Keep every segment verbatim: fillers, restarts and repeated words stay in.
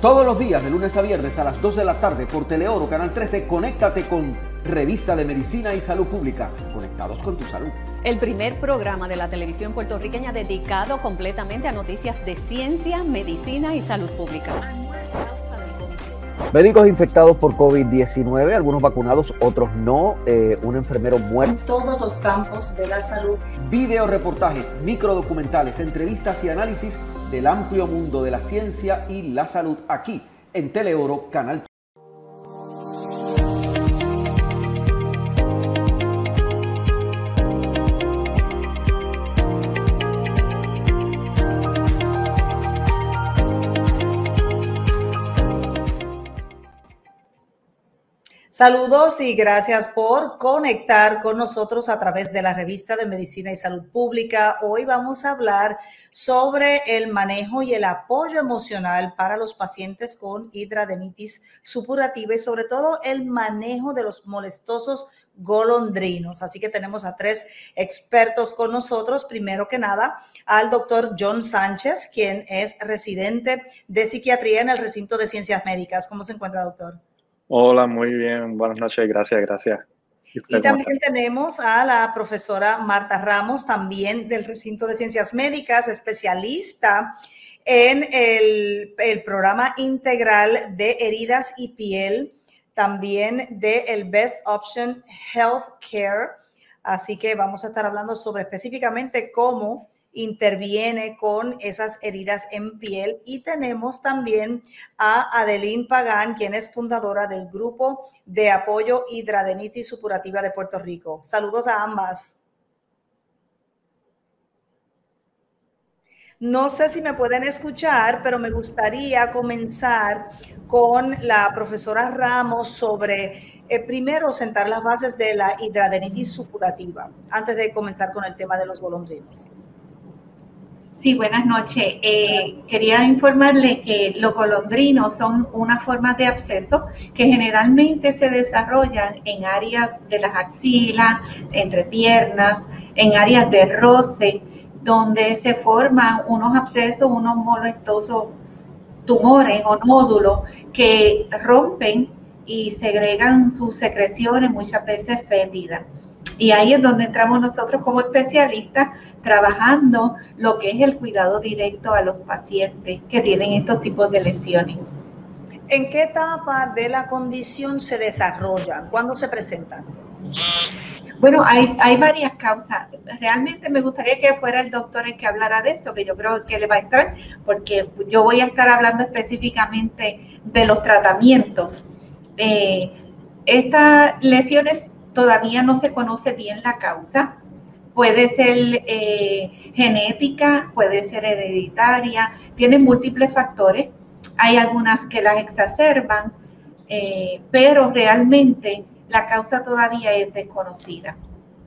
Todos los días, de lunes a viernes a las dos de la tarde por Teleoro, Canal trece, conéctate con Revista de Medicina y Salud Pública. Conectados con tu salud. El primer programa de la televisión puertorriqueña dedicado completamente a noticias de ciencia, medicina y salud pública. Médicos infectados por COVID diecinueve, algunos vacunados, otros no. Eh, un enfermero muerto. En todos los campos de la salud. Video reportajes, microdocumentales, entrevistas y análisis del amplio mundo de la ciencia y la salud aquí en Teleoro, Canal trece. Saludos y gracias por conectar con nosotros a través de la Revista de Medicina y Salud Pública. Hoy vamos a hablar sobre el manejo y el apoyo emocional para los pacientes con hidradenitis supurativa y sobre todo el manejo de los molestosos golondrinos. Así que tenemos a tres expertos con nosotros. Primero que nada, al doctor John Sánchez, quien es residente de psiquiatría en el recinto de ciencias médicas. ¿Cómo se encuentra, doctor? Hola, muy bien. Buenas noches. Gracias, gracias. ¿Y, y también tenemos a la profesora Marta Ramos, también del recinto de ciencias médicas, especialista en el, el programa integral de heridas y piel, también del Best Option Health Care. Así que vamos a estar hablando sobre específicamente cómo interviene con esas heridas en piel. Y tenemos también a Adeline Pagán, quien es fundadora del Grupo de Apoyo Hidradenitis Supurativa de Puerto Rico. Saludos a ambas. No sé si me pueden escuchar, pero me gustaría comenzar con la profesora Ramos sobre, eh, primero, sentar las bases de la hidradenitis supurativa, antes de comenzar con el tema de los golondrinos. Sí, buenas noches. Eh, quería informarle que los golondrinos son una forma de absceso que generalmente se desarrollan en áreas de las axilas, entre piernas, en áreas de roce, donde se forman unos abscesos, unos molestosos tumores o nódulos que rompen y segregan sus secreciones, muchas veces fétidas. Y ahí es donde entramos nosotros como especialistas, trabajando lo que es el cuidado directo a los pacientes que tienen estos tipos de lesiones. ¿En qué etapa de la condición se desarrollan? ¿Cuándo se presentan? Bueno, hay, hay varias causas. Realmente me gustaría que fuera el doctor el que hablara de eso, que yo creo que le va a entrar, porque yo voy a estar hablando específicamente de los tratamientos. Eh, estas lesiones todavía no se conoce bien la causa. Puede ser eh, genética, puede ser hereditaria, tiene múltiples factores. Hay algunas que las exacerban, eh, pero realmente la causa todavía es desconocida.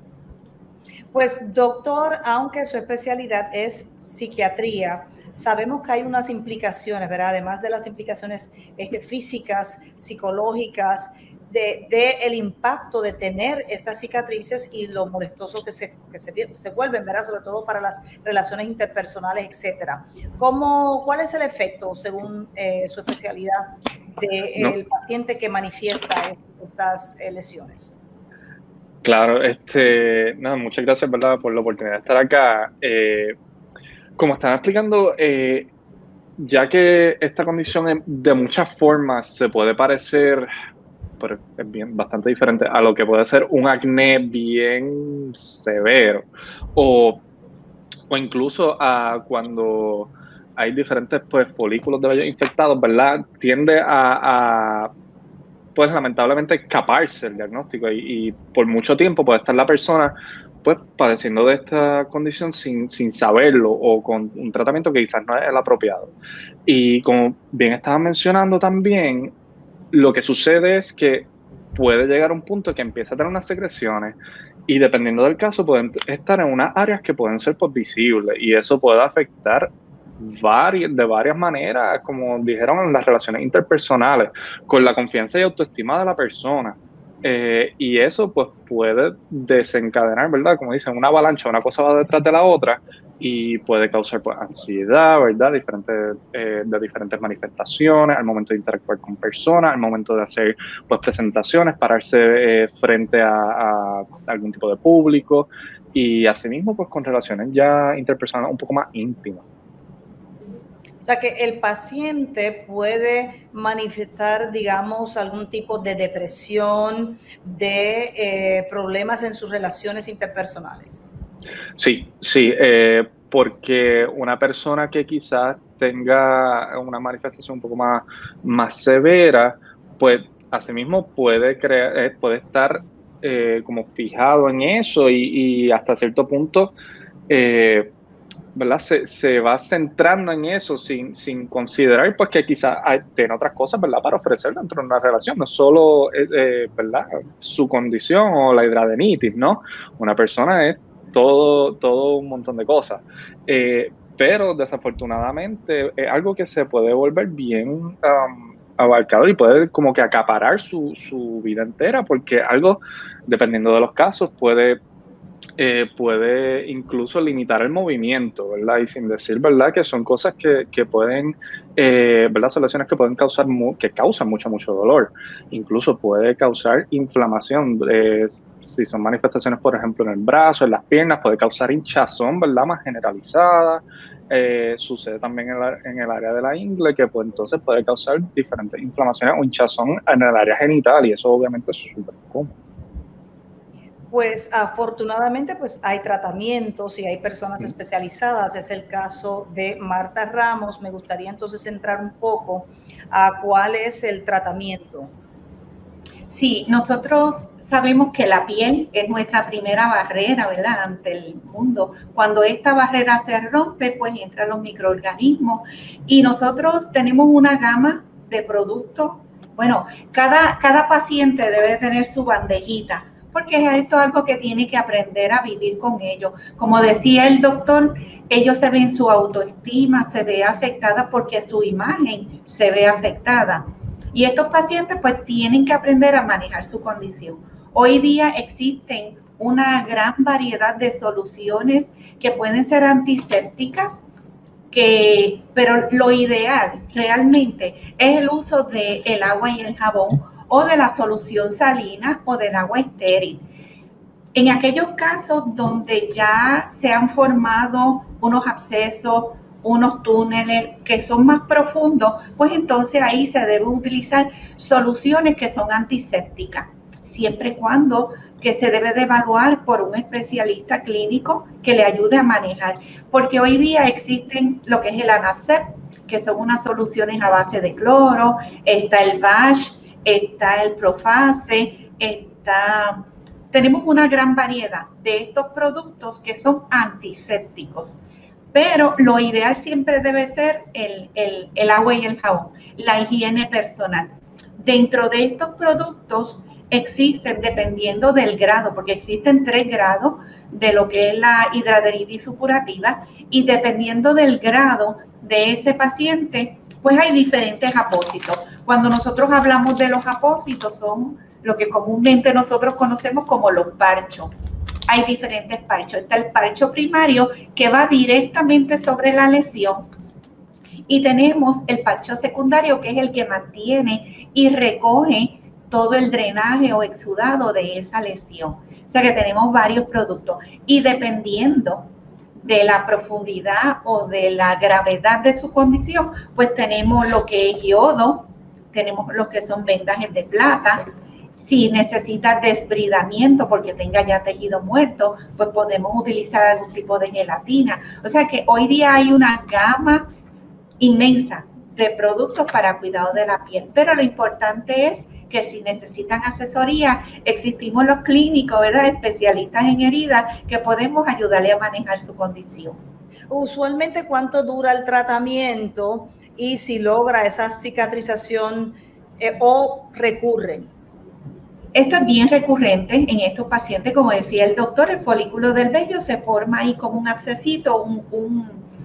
Pues, doctor, aunque su especialidad es psiquiatría, sabemos que hay unas implicaciones, ¿verdad? Además de las implicaciones este, físicas, psicológicas, de, de el impacto de tener estas cicatrices y lo molestoso que se, que se, se vuelven, ¿verdad? Sobre todo para las relaciones interpersonales, etcétera. ¿Cómo, ¿Cuál es el efecto, según eh, su especialidad, del no. paciente que manifiesta estas eh, lesiones? Claro, este, nada, muchas gracias, ¿verdad?, por la oportunidad de estar acá. Eh, como están explicando, eh, ya que esta condición de muchas formas se puede parecer, pero es bien, bastante diferente a lo que puede ser un acné bien severo, o, o incluso a cuando hay diferentes pues, folículos de vello infectados, ¿verdad? Tiende a, a pues lamentablemente escaparse el diagnóstico y, y por mucho tiempo puede estar la persona pues padeciendo de esta condición sin, sin saberlo o con un tratamiento que quizás no es el apropiado. Y como bien estaban mencionando también, lo que sucede es que puede llegar a un punto que empieza a tener unas secreciones y dependiendo del caso pueden estar en unas áreas que pueden ser pues, visibles y eso puede afectar varias, de varias maneras, como dijeron, en las relaciones interpersonales, con la confianza y autoestima de la persona. Eh, y eso pues puede desencadenar, ¿verdad? Como dicen, una avalancha, una cosa va detrás de la otra y puede causar pues ansiedad, ¿verdad? Diferentes, eh, de diferentes manifestaciones al momento de interactuar con personas, al momento de hacer pues presentaciones, pararse eh, frente a, a algún tipo de público y asimismo pues con relaciones ya interpersonales un poco más íntimas. O sea que el paciente puede manifestar, digamos, algún tipo de depresión, de eh, problemas en sus relaciones interpersonales. Sí, sí, eh, porque una persona que quizás tenga una manifestación un poco más, más severa, pues asimismo puede, crear, eh, puede estar eh, como fijado en eso y, y hasta cierto punto eh, ¿verdad? Se, se va centrando en eso sin, sin considerar pues que quizás tiene otras cosas, ¿verdad? Para ofrecer dentro de una relación, no solo eh, ¿verdad? Su condición o la hidradenitis, ¿no? Una persona es todo, todo un montón de cosas, eh, pero desafortunadamente es algo que se puede volver bien um, abarcado y puede como que acaparar su, su vida entera, porque algo, dependiendo de los casos, puede Eh, puede incluso limitar el movimiento, ¿verdad? Y sin decir, ¿verdad? Que son cosas que, que pueden, eh, ¿verdad? Son lesiones que pueden causar, mu que causan mucho, mucho dolor. Incluso puede causar inflamación. Eh, si son manifestaciones, por ejemplo, en el brazo, en las piernas, puede causar hinchazón, ¿verdad? Más generalizada. Eh, sucede también en, la, en el área de la ingle, que pues, entonces puede causar diferentes inflamaciones o hinchazón en el área genital, y eso obviamente es súper común. Pues afortunadamente pues hay tratamientos y hay personas especializadas, es el caso de Marta Ramos. Me gustaría entonces entrar un poco a cuál es el tratamiento. Sí, nosotros sabemos que la piel es nuestra primera barrera, ¿verdad? Ante el mundo. Cuando esta barrera se rompe, pues entran los microorganismos y nosotros tenemos una gama de productos. Bueno, cada, cada paciente debe tener su bandejita, porque esto es algo que tiene que aprender a vivir con ello. Como decía el doctor, ellos se ven su autoestima, se ve afectada porque su imagen se ve afectada. Y estos pacientes pues tienen que aprender a manejar su condición. Hoy día existen una gran variedad de soluciones que pueden ser antisépticas, que, pero lo ideal realmente es el uso del agua y el jabón, o de la solución salina o del agua estéril. En aquellos casos donde ya se han formado unos abscesos, unos túneles que son más profundos, pues entonces ahí se deben utilizar soluciones que son antisépticas, siempre y cuando que se debe de evaluar por un especialista clínico que le ayude a manejar, porque hoy día existen lo que es el ANASEP, que son unas soluciones a base de cloro, está el Bash, está el Profase, está... tenemos una gran variedad de estos productos que son antisépticos, pero lo ideal siempre debe ser el, el, el agua y el jabón, la higiene personal. Dentro de estos productos existen, dependiendo del grado, porque existen tres grados de lo que es la hidradenitis supurativa, y dependiendo del grado de ese paciente, pues hay diferentes apósitos. Cuando nosotros hablamos de los apósitos, son lo que comúnmente nosotros conocemos como los parchos. Hay diferentes parchos. Está el parcho primario, que va directamente sobre la lesión, y tenemos el parcho secundario, que es el que mantiene y recoge todo el drenaje o exudado de esa lesión. O sea que tenemos varios productos, y dependiendo de la profundidad o de la gravedad de su condición, pues tenemos lo que es yodo, tenemos los que son vendajes de plata. Si necesita desbridamiento porque tenga ya tejido muerto, pues podemos utilizar algún tipo de gelatina. O sea que hoy día hay una gama inmensa de productos para cuidado de la piel, pero lo importante es que si necesitan asesoría, existimos los clínicos, ¿verdad? Especialistas en heridas que podemos ayudarle a manejar su condición. Usualmente, ¿cuánto dura el tratamiento y si logra esa cicatrización eh, o recurre? Esto es bien recurrente en estos pacientes. Como decía el doctor, el folículo del vello se forma ahí como un abscesito, un, un,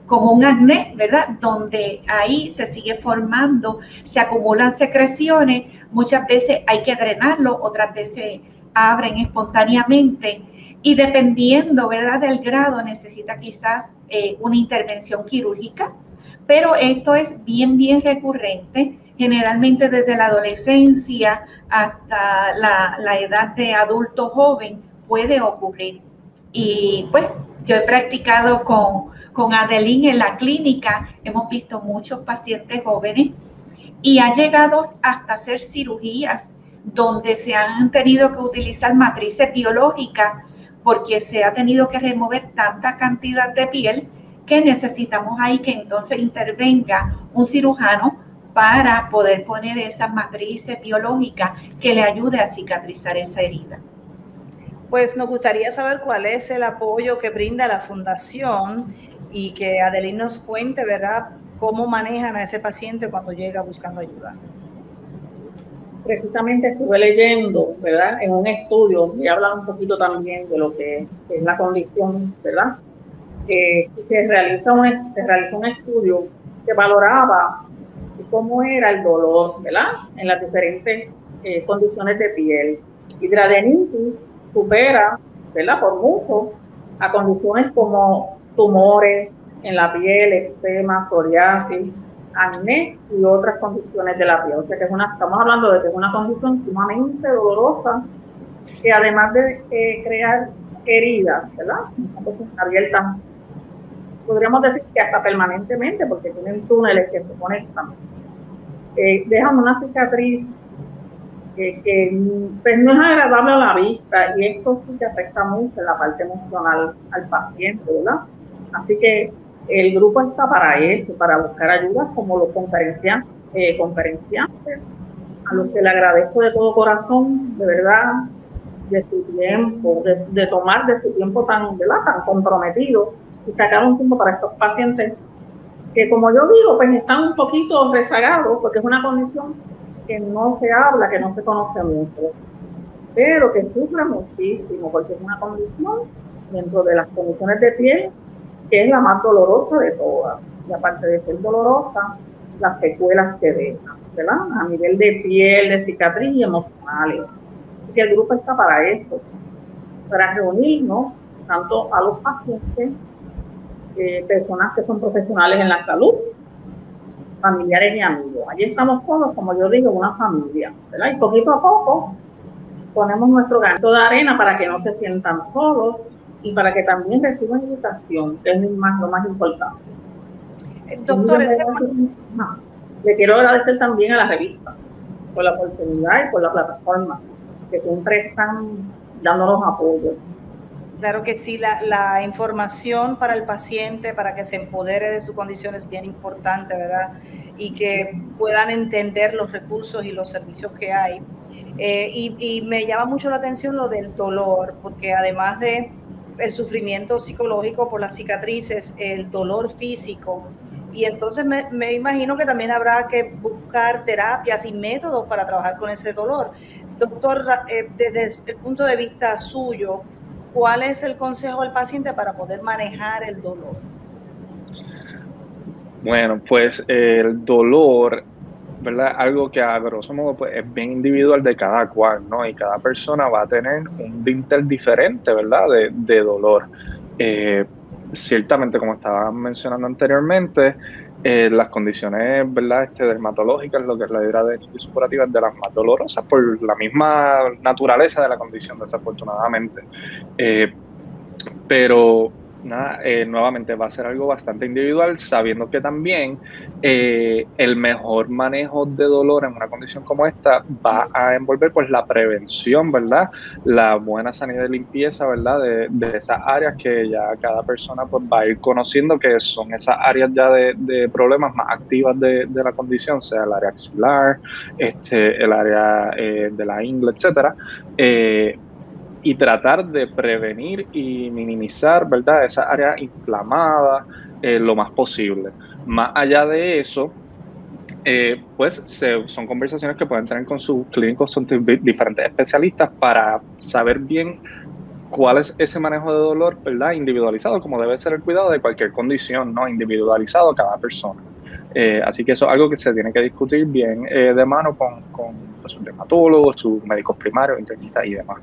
como un acné, ¿verdad? Donde ahí se sigue formando, se acumulan secreciones, muchas veces hay que drenarlo, otras veces abren espontáneamente y dependiendo, ¿verdad?, del grado necesita quizás eh, una intervención quirúrgica, pero esto es bien, bien recurrente, generalmente desde la adolescencia hasta la, la edad de adulto joven puede ocurrir. Y pues yo he practicado con, con Adeline en la clínica, hemos visto muchos pacientes jóvenes y ha llegado hasta hacer cirugías donde se han tenido que utilizar matrices biológicas porque se ha tenido que remover tanta cantidad de piel que necesitamos ahí que entonces intervenga un cirujano para poder poner esas matrices biológicas que le ayude a cicatrizar esa herida. Pues nos gustaría saber cuál es el apoyo que brinda la Fundación y que Adeline nos cuente, ¿verdad?, cómo manejan a ese paciente cuando llega buscando ayuda. Precisamente estuve leyendo, ¿verdad?, en un estudio, y hablan un poquito también de lo que es la condición, ¿verdad? Eh, se, realiza un, se realizó un estudio que valoraba cómo era el dolor, ¿verdad?, en las diferentes eh, condiciones de piel. Hidradenitis supera, ¿verdad?, por mucho a condiciones como tumores en la piel, eczema, psoriasis, acné y otras condiciones de la piel. O sea que es una, estamos hablando de que es una condición sumamente dolorosa que además de eh, crear heridas, ¿verdad?, abiertas, podríamos decir que hasta permanentemente, porque tienen túneles que se conectan, eh, dejan una cicatriz que, que pues, no es agradable a la vista, y esto sí que afecta mucho en la parte emocional al paciente, ¿verdad? Así que el grupo está para eso, para buscar ayudas como los conferenciantes, eh, conferenciantes, a los que le agradezco de todo corazón, de verdad, de su tiempo, de, de tomar de su tiempo tan, ¿verdad?, tan comprometido y sacar un tiempo para estos pacientes que, como yo digo, pues están un poquito rezagados porque es una condición que no se habla, que no se conoce mucho, pero que sufre muchísimo porque es una condición dentro de las condiciones de piel que es la más dolorosa de todas. Y aparte de ser dolorosa, las secuelas que deja, ¿verdad?, a nivel de piel, de cicatriz y emocionales. Así que el grupo está para eso, para reunirnos tanto a los pacientes, eh, personas que son profesionales en la salud, familiares y amigos. Allí estamos todos, como yo digo, una familia, ¿verdad? Y poquito a poco ponemos nuestro granito de arena para que no se sientan solos y para que también reciban educación, que es más, lo más importante. Doctor, ese... no, le quiero agradecer también a la revista por la oportunidad y por la plataforma, que siempre están dándonos apoyo. Claro que sí, la, la información para el paciente, para que se empodere de su condición es bien importante, ¿verdad? Y que puedan entender los recursos y los servicios que hay. Eh, y, y me llama mucho la atención lo del dolor, porque además de el sufrimiento psicológico por las cicatrices, el dolor físico, y entonces me, me imagino que también habrá que buscar terapias y métodos para trabajar con ese dolor. Doctor, eh, desde el punto de vista suyo, ¿cuál es el consejo al paciente para poder manejar el dolor? Bueno, pues eh, el dolor, ¿verdad? Algo que a grosso modo pues, es bien individual de cada cual, ¿no? Y cada persona va a tener un dintel diferente, ¿verdad? De, de dolor. Eh, ciertamente, como estaba mencionando anteriormente, eh, las condiciones, ¿verdad?, este, dermatológicas, lo que es la hidradenitis supurativa, es de las más dolorosas por la misma naturaleza de la condición, desafortunadamente. Eh, pero nada, eh, nuevamente va a ser algo bastante individual, sabiendo que también eh, el mejor manejo de dolor en una condición como esta va a envolver pues la prevención, ¿verdad? La buena sanidad y limpieza, ¿verdad? De, de esas áreas que ya cada persona pues va a ir conociendo, que son esas áreas ya de, de problemas más activas de, de la condición, sea el área axilar, este, el área eh, de la ingle, etcétera. Eh, y tratar de prevenir y minimizar, ¿verdad?, esa área inflamada eh, lo más posible. Más allá de eso, eh, pues se, son conversaciones que pueden tener con sus clínicos, son diferentes especialistas para saber bien cuál es ese manejo de dolor, ¿verdad? Individualizado, como debe ser el cuidado de cualquier condición, ¿no? Individualizado a cada persona. Eh, así que eso es algo que se tiene que discutir bien eh, de mano con, con pues, sus dermatólogos, sus médicos primarios, internistas y demás.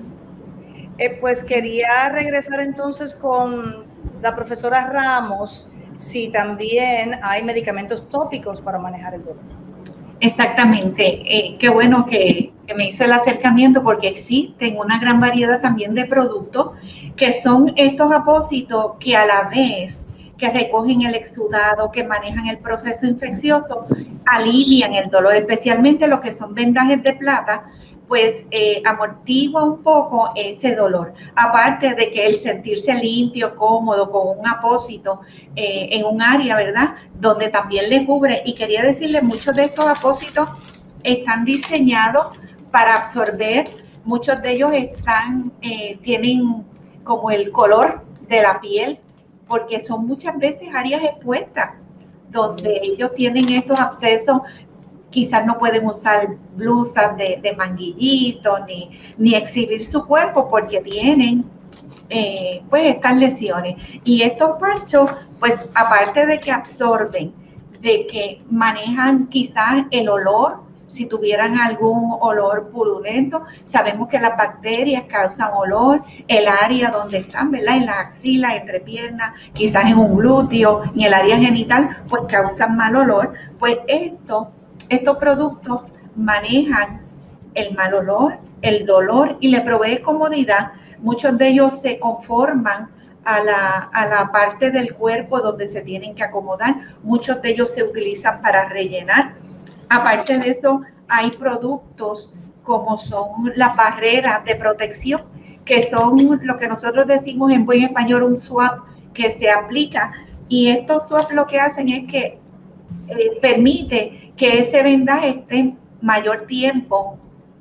Eh, pues quería regresar entonces con la profesora Ramos, si también hay medicamentos tópicos para manejar el dolor. Exactamente, eh, qué bueno que, que me hizo el acercamiento, porque existen una gran variedad también de productos que son estos apósitos que a la vez que recogen el exudado, que manejan el proceso infeccioso, alivian el dolor, especialmente los que son vendajes de plata, pues eh, amortigua un poco ese dolor. Aparte de que el sentirse limpio, cómodo, con un apósito eh, en un área, ¿verdad?, donde también le cubre. Y quería decirle, muchos de estos apósitos están diseñados para absorber, muchos de ellos están, eh, tienen como el color de la piel, porque son muchas veces áreas expuestas, donde ellos tienen estos abscesos. Quizás no pueden usar blusas de, de manguillito, ni, ni exhibir su cuerpo porque tienen eh, pues estas lesiones. Y estos parchos, pues aparte de que absorben, de que manejan quizás el olor, si tuvieran algún olor purulento, sabemos que las bacterias causan olor, el área donde están, ¿verdad?, en la axila, entre piernas, quizás en un glúteo, en el área genital, pues causan mal olor. Pues esto Estos productos manejan el mal olor, el dolor y le provee comodidad. Muchos de ellos se conforman a la, a la parte del cuerpo donde se tienen que acomodar. Muchos de ellos se utilizan para rellenar. Aparte de eso, hay productos como son las barreras de protección, que son lo que nosotros decimos en buen español un swab que se aplica. Y estos swabs lo que hacen es que eh, permite que ese vendaje esté mayor tiempo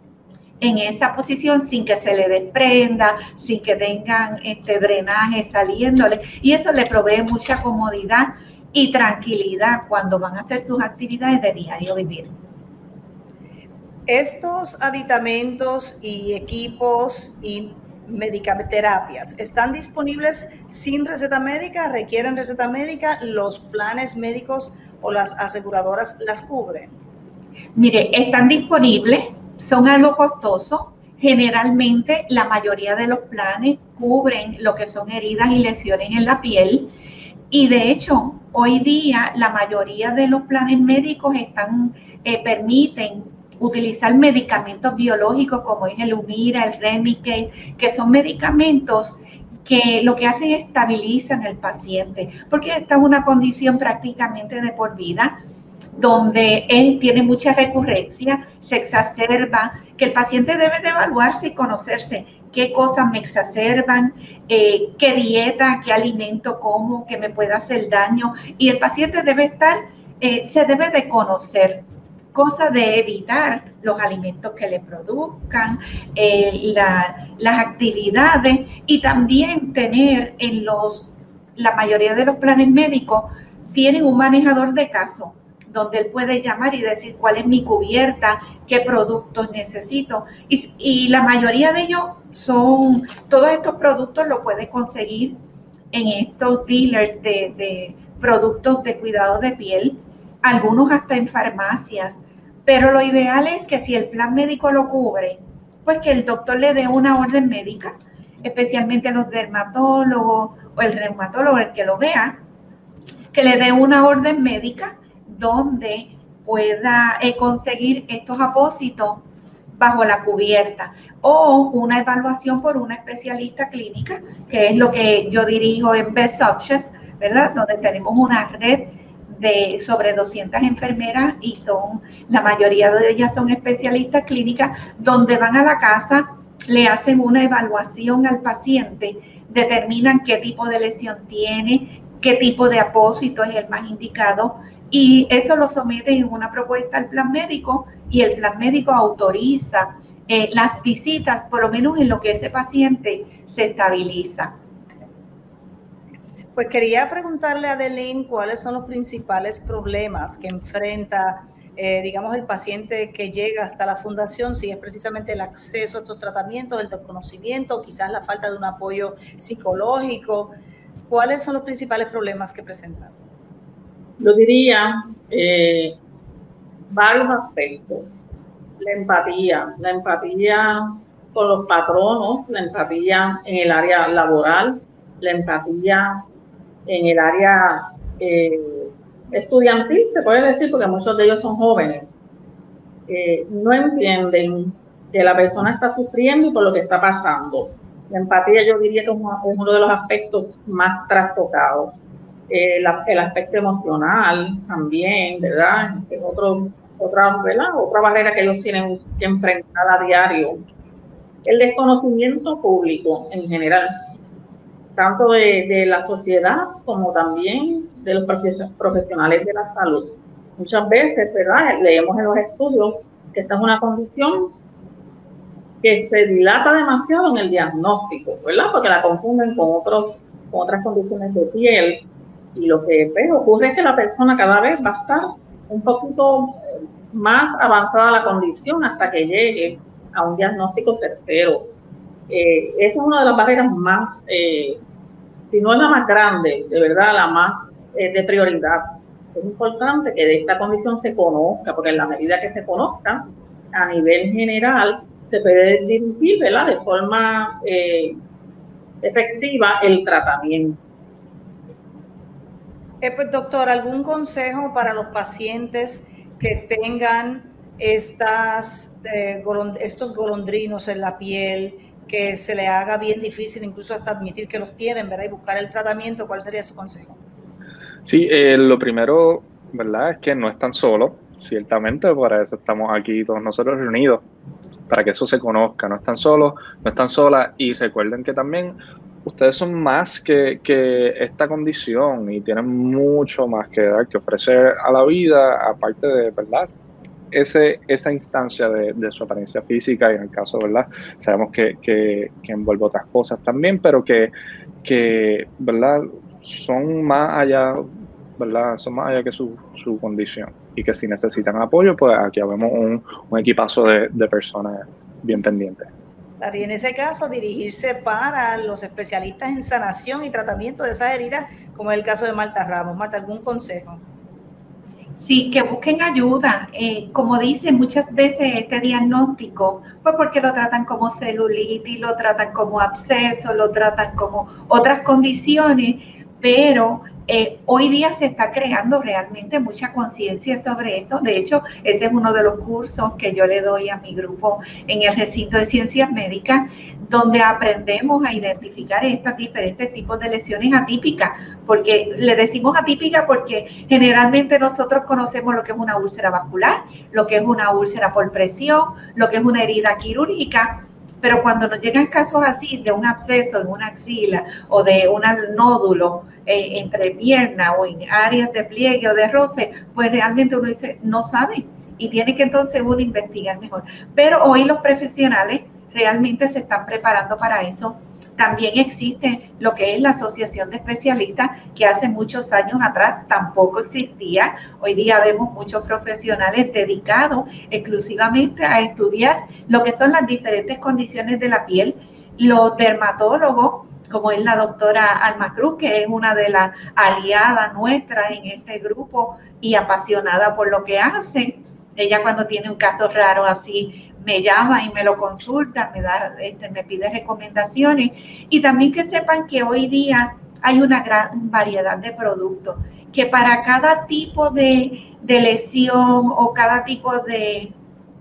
en esa posición sin que se le desprenda, sin que tengan este drenaje saliéndole, y eso le provee mucha comodidad y tranquilidad cuando van a hacer sus actividades de diario vivir. Estos aditamentos y equipos y medicamentos están disponibles sin receta médica, requieren receta médica, los planes médicos o las aseguradoras las cubren. Mire, están disponibles, son algo costosos. Generalmente la mayoría de los planes cubren lo que son heridas y lesiones en la piel, y de hecho hoy día la mayoría de los planes médicos están eh, permiten utilizar medicamentos biológicos como es el Humira, el Remicade, que son medicamentos que lo que hacen es estabilizan al paciente, porque esta es una condición prácticamente de por vida, donde él tiene mucha recurrencia, se exacerba, que el paciente debe de evaluarse y conocerse qué cosas me exacerban, eh, qué dieta, qué alimento como, que me pueda hacer daño, y el paciente debe estar, eh, se debe de conocer, cosa de evitar los alimentos que le produzcan, eh, la, las actividades, y también tener en los, la mayoría de los planes médicos tienen un manejador de caso, donde él puede llamar y decir cuál es mi cubierta, qué productos necesito, y, y la mayoría de ellos son, todos estos productos los puede conseguir en estos dealers de, de productos de cuidado de piel, algunos hasta en farmacias, pero lo ideal es que si el plan médico lo cubre, pues que el doctor le dé una orden médica, especialmente los dermatólogos o el reumatólogo, el que lo vea, que le dé una orden médica donde pueda eh, conseguir estos apósitos bajo la cubierta, o una evaluación por una especialista clínica, que es lo que yo dirijo en Best Option, ¿verdad? Donde tenemos una red de sobre doscientas enfermeras y son, la mayoría de ellas son especialistas clínicas, donde van a la casa, le hacen una evaluación al paciente, determinan qué tipo de lesión tiene, qué tipo de apósito es el más indicado, y eso lo someten en una propuesta al plan médico, y el plan médico autoriza eh, las visitas, por lo menos en lo que ese paciente se estabiliza. Pues quería preguntarle a Adeline cuáles son los principales problemas que enfrenta, eh, digamos, el paciente que llega hasta la fundación, si es precisamente el acceso a estos tratamientos, el desconocimiento, quizás la falta de un apoyo psicológico. ¿Cuáles son los principales problemas que presentan? Yo diría eh, varios aspectos. La empatía, la empatía con los patronos, la empatía en el área laboral, la empatía en el área eh, estudiantil, se puede decir, porque muchos de ellos son jóvenes. Eh, no entienden que la persona está sufriendo y por lo que está pasando. La empatía yo diría que es uno de los aspectos más trastocados. Eh, la, el aspecto emocional también, ¿verdad? Es otro, otra, ¿verdad? Otra barrera que ellos tienen que enfrentar a diario. El desconocimiento público en general, tanto de, de la sociedad como también de los profesionales de la salud. Muchas veces, ¿verdad? Leemos en los estudios que esta es una condición que se dilata demasiado en el diagnóstico, ¿verdad? Porque la confunden con, otros, con otras condiciones de piel. Y lo que pues, ocurre es que la persona cada vez va a estar un poquito más avanzada la condición hasta que llegue a un diagnóstico certero. Eh, esa es una de las barreras más, eh, si no es la más grande, de verdad, la más eh, de prioridad. Es importante que de esta condición se conozca, porque en la medida que se conozca, a nivel general, se puede dirigir, ¿verdad?, de forma eh, efectiva el tratamiento. Eh, pues, doctor, ¿algún consejo para los pacientes que tengan estas, eh, golond- estos golondrinos en la piel, que se le haga bien difícil incluso hasta admitir que los tienen, ¿verdad?, y buscar el tratamiento? ¿Cuál sería su consejo? Sí, eh, lo primero, ¿verdad?, es que no están solos, ciertamente, para eso estamos aquí todos nosotros reunidos, para que eso se conozca. No están solos, no están solas, y recuerden que también ustedes son más que, que esta condición y tienen mucho más que dar, que ofrecer a la vida, aparte de, ¿verdad?, ese, esa instancia de, de su apariencia física, y en el caso, ¿verdad?, sabemos que, que, que envuelve otras cosas también, pero que, que ¿verdad?, son más allá, ¿verdad?, son más allá que su, su condición, y que si necesitan apoyo, pues aquí vemos un, un equipazo de, de personas bien pendientes. Y en ese caso, dirigirse para los especialistas en sanación y tratamiento de esas heridas, como es el caso de Marta Ramos. Marta, ¿algún consejo? Sí, que busquen ayuda. Eh, como dicen muchas veces, este diagnóstico, pues porque lo tratan como celulitis, lo tratan como absceso, lo tratan como otras condiciones, pero eh, hoy día se está creando realmente mucha conciencia sobre esto. De hecho, ese es uno de los cursos que yo le doy a mi grupo en el recinto de ciencias médicas, donde aprendemos a identificar estos diferentes tipos de lesiones atípicas, porque le decimos atípica porque generalmente nosotros conocemos lo que es una úlcera vascular, lo que es una úlcera por presión, lo que es una herida quirúrgica, pero cuando nos llegan casos así de un absceso en una axila o de un nódulo eh, entre piernas o en áreas de pliegue o de roce, pues realmente uno dice, no sabe, y tiene que entonces uno investigar mejor. Pero hoy los profesionales realmente se están preparando para eso. También existe lo que es la Asociación de Especialistas, que hace muchos años atrás tampoco existía. Hoy día vemos muchos profesionales dedicados exclusivamente a estudiar lo que son las diferentes condiciones de la piel. Los dermatólogos, como es la doctora Alma Cruz, que es una de las aliadas nuestras en este grupo y apasionada por lo que hace. Ella, cuando tiene un caso raro así, me llama y me lo consulta, me da, este, me pide recomendaciones. Y también que sepan que hoy día hay una gran variedad de productos, que para cada tipo de, de lesión o cada tipo de,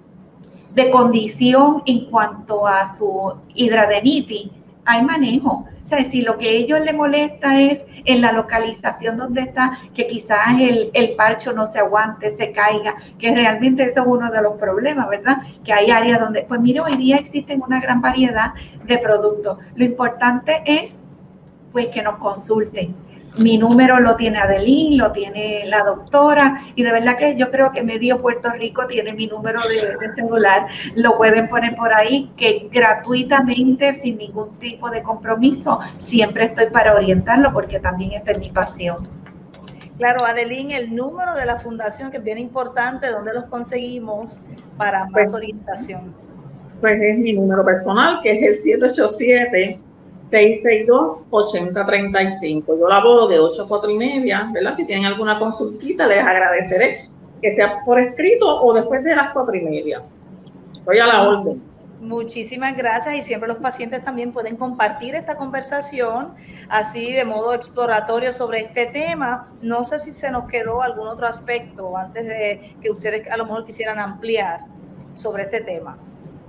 de condición en cuanto a su hidradenitis, hay manejo. O sea, si lo que a ellos les molesta es en la localización donde está, que quizás el, el parcho no se aguante, se caiga, que realmente eso es uno de los problemas, ¿verdad? Que hay áreas donde, pues mire, hoy día existen una gran variedad de productos. Lo importante es, pues, que nos consulten. mi número lo tiene Adeline, lo tiene la doctora, y de verdad que yo creo que medio Puerto Rico tiene mi número de, de celular. Lo pueden poner por ahí, que gratuitamente, sin ningún tipo de compromiso, siempre estoy para orientarlo, porque también esta es mi pasión. Claro, Adeline, el número de la fundación, que es bien importante, ¿dónde los conseguimos para más pues, orientación? Pues es mi número personal, que es el siete ocho siete, seis seis dos, ocho cero tres cinco. Yo laboro de ocho a cuatro y media, ¿verdad? Si tienen alguna consultita, les agradeceré que sea por escrito o después de las cuatro y media. Estoy a la orden. Muchísimas gracias, y siempre los pacientes también pueden compartir esta conversación así de modo exploratorio sobre este tema. No sé si se nos quedó algún otro aspecto antes de que ustedes a lo mejor quisieran ampliar sobre este tema.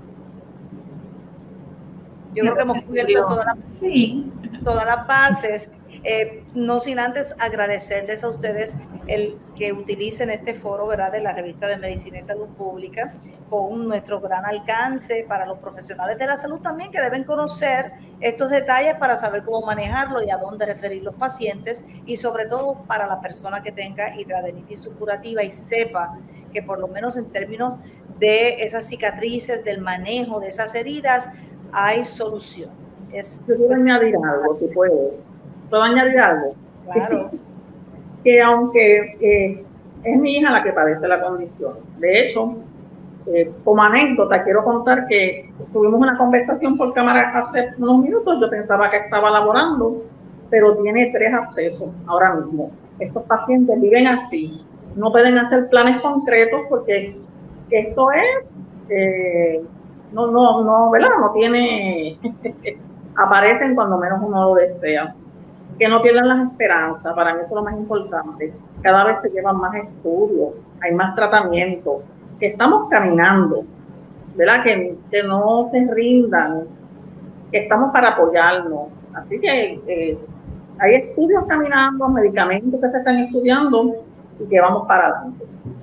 Yo creo que hemos cubierto todas las, sí. todas las bases, eh, no sin antes agradecerles a ustedes el que utilicen este foro, ¿verdad?, de la Revista de Medicina y Salud Pública, con nuestro gran alcance para los profesionales de la salud también, que deben conocer estos detalles para saber cómo manejarlo y a dónde referir los pacientes, y sobre todo para la persona que tenga hidradenitis supurativa y sepa que por lo menos en términos de esas cicatrices, del manejo de esas heridas, hay solución. Es, Yo quiero añadir algo, si puedo. ¿Puedo añadir algo? Claro. Que aunque eh, es mi hija la que padece la condición. De hecho, eh, como anécdota, quiero contar que tuvimos una conversación por cámara hace unos minutos. Yo pensaba que estaba laborando, pero tiene tres abscesos ahora mismo. Estos pacientes viven así. No pueden hacer planes concretos porque esto es... Eh, No, no, no, ¿verdad? No tiene, aparecen cuando menos uno lo desea. Que no pierdan las esperanzas, para mí eso es lo más importante. Cada vez se llevan más estudios, hay más tratamiento, que estamos caminando, ¿verdad? Que, que no se rindan, que estamos para apoyarnos. Así que eh, hay estudios caminando, medicamentos que se están estudiando y que vamos para adelante.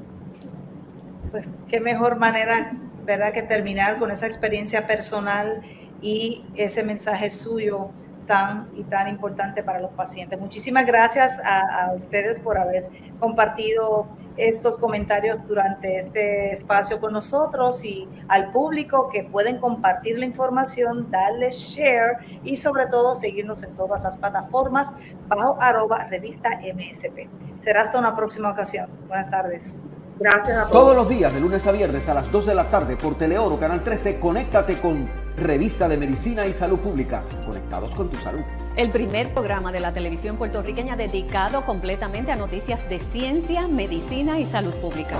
Pues qué mejor manera, ¿verdad?, que terminar con esa experiencia personal y ese mensaje suyo tan y tan importante para los pacientes. Muchísimas gracias a, a ustedes por haber compartido estos comentarios durante este espacio con nosotros, y al público que pueden compartir la información, darle share y sobre todo seguirnos en todas las plataformas bajo arroba revista M S P. Será hasta una próxima ocasión. Buenas tardes. Gracias a todos. Todos los días, de lunes a viernes a las dos de la tarde por Teleoro, Canal trece, conéctate con Revista de Medicina y Salud Pública. Conectados con tu salud. El primer programa de la televisión puertorriqueña dedicado completamente a noticias de ciencia, medicina y salud pública.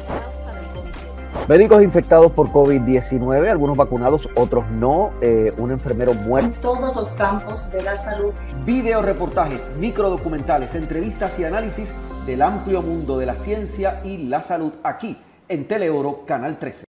Médicos infectados por COVID diecinueve, algunos vacunados, otros no. Eh, un enfermero muerto. En todos los campos de la salud. Video reportajes, microdocumentales, entrevistas y análisis del amplio mundo de la ciencia y la salud aquí en Teleoro, Canal trece.